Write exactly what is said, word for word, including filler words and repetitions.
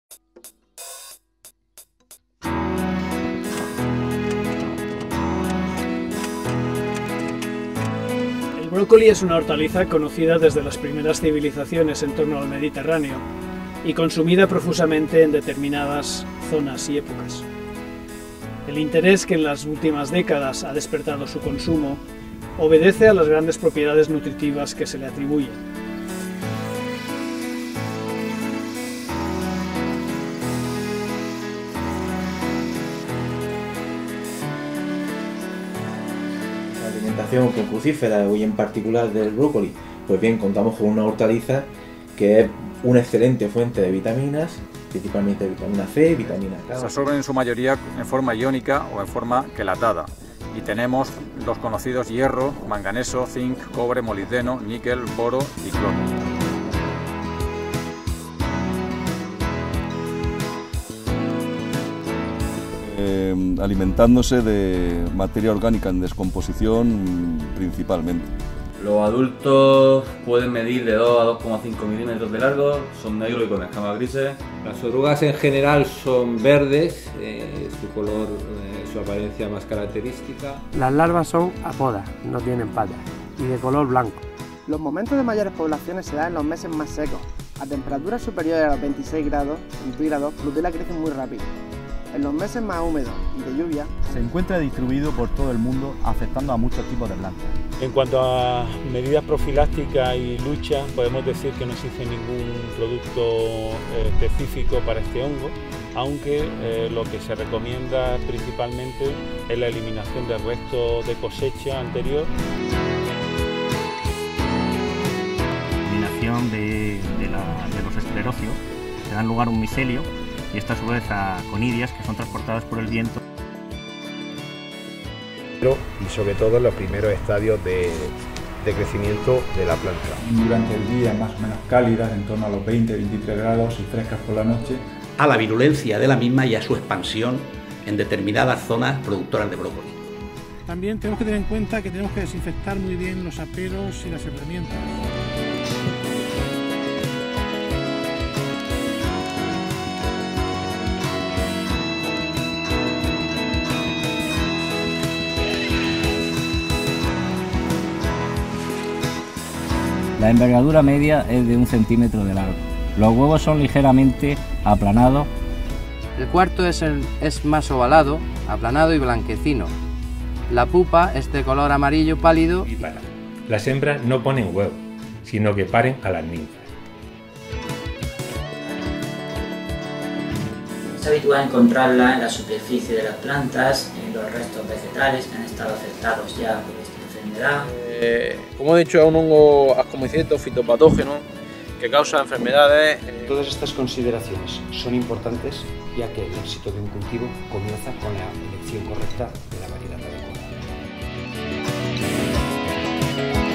El brócoli es una hortaliza conocida desde las primeras civilizaciones en torno al Mediterráneo y consumida profusamente en determinadas zonas y épocas. El interés que en las últimas décadas ha despertado su consumo obedece a las grandes propiedades nutritivas que se le atribuyen. La alimentación que crucífera y en particular del brócoli, pues bien, contamos con una hortaliza que es una excelente fuente de vitaminas, principalmente vitamina C, vitamina K. Se absorben en su mayoría en forma iónica o en forma quelatada. Y tenemos los conocidos hierro, manganeso, zinc, cobre, molibdeno, níquel, boro y cloro. Eh, alimentándose de materia orgánica en descomposición principalmente. Los adultos pueden medir de dos a dos coma cinco milímetros de largo, son negros y con escamas grises. Las orugas en general son verdes, eh, su color, eh, su apariencia más característica. Las larvas son apodas, no tienen patas, y de color blanco. Los momentos de mayores poblaciones se dan en los meses más secos. A temperaturas superiores a los veintiséis grados centígrados, Flutella crece muy rápido. En los meses más húmedos y de lluvia, se encuentra distribuido por todo el mundo, afectando a muchos tipos de plantas. En cuanto a medidas profilácticas y lucha, podemos decir que no existe ningún producto eh, específico para este hongo, aunque eh, lo que se recomienda principalmente es la eliminación del resto de cosecha anterior. Eliminación de, de, la, de los esclerocios, que dan lugar a un micelio, y esto a su vez a conidias que son transportadas por el viento. Y sobre todo en los primeros estadios de, de crecimiento de la planta. Durante el día más o menos cálidas, en torno a los veinte a veintitrés grados y frescas por la noche. A la virulencia de la misma y a su expansión en determinadas zonas productoras de brócoli. También tenemos que tener en cuenta que tenemos que desinfectar muy bien los aperos y las herramientas. La envergadura media es de un centímetro de largo. Los huevos son ligeramente aplanados. El cuarto es, el, es más ovalado, aplanado y blanquecino. La pupa es de color amarillo pálido. Las hembras no ponen huevos, sino que paren a las ninfas. Es habitual encontrarla en la superficie de las plantas, en los restos vegetales que han estado afectados ya por esta enfermedad. Eh, como he dicho, es un hongo ascomicieto fitopatógeno que causa enfermedades. Eh... Todas estas consideraciones son importantes, ya que el éxito de un cultivo comienza con la elección correcta de la variedad adecuada.